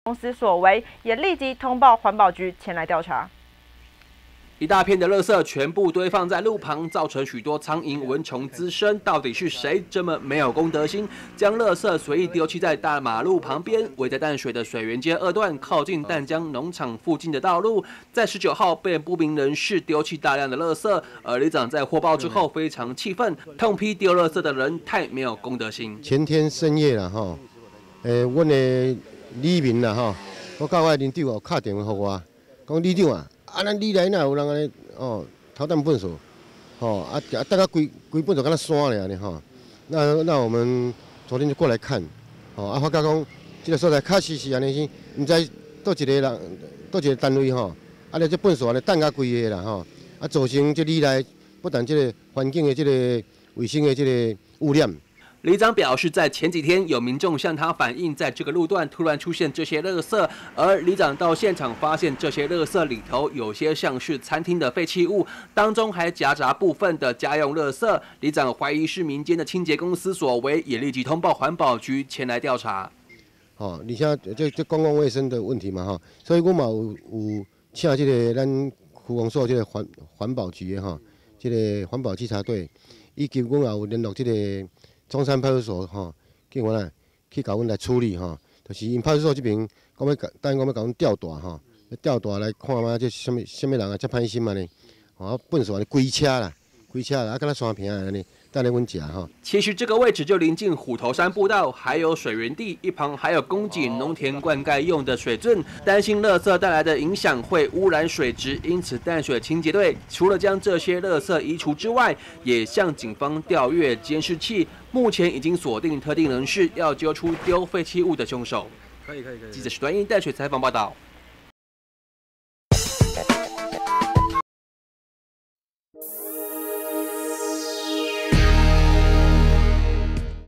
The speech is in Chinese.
公司所为，也立即通报环保局前来调查。 一大片的垃圾全部堆放在路旁，造成许多苍蝇、蚊虫滋生。到底是谁这么没有公德心，将垃圾随意丢弃在大马路旁边？位在淡水的水源街2段，靠近淡江农场附近的道路，在19号被不明人士丢弃大量的垃圾。而里长在获报之后非常气愤，痛批丢垃圾的人太没有公德心。 前天深夜啦，吼，阮的里民啦，吼，我甲我邻长有打电话给我，讲里长啊。 啊，咱里内哪有人安尼哦，投弹粪扫，吼大家规粪扫敢那山咧安尼吼。那我们昨天就过来看，发觉讲这个所在确实是安尼是，唔知倒一个人，倒一个单位吼，这粪扫安尼弹甲规个啦吼，造成这里内不但这个环境的这个卫生的这个污染。 里长表示，在前几天有民众向他反映，在这个路段突然出现这些垃圾，而里长到现场发现这些垃圾里头有些像是餐厅的废弃物，当中还夹杂部分的家用垃圾。里长怀疑是民间的清洁公司所为，也立即通报环保局前来调查。 而且这公共卫生的问题嘛哈，所以我嘛有请这个咱区公所这个环保局的哈，这个环保稽查队，以及我也有联络这个。 中山派出所吼，叫我来去甲阮来处理吼，就是因派出所这边，我要等我要甲阮调大吼，调大来看嘛，这什么人啊，遮歹心嘛呢？哦，粪扫规车啦，啊，敢若山坪安尼，等咧阮食吼。 其实这个位置就临近虎头山步道，还有水源地，一旁还有供给农田灌溉用的水圳，担心垃圾带来的影响会污染水质，因此淡水清洁队除了将这些垃圾移除之外，也向警方调阅监视器。 目前已经锁定特定人士，要揪出丢废弃物的凶手。可以。记者许端英淡水采访报道。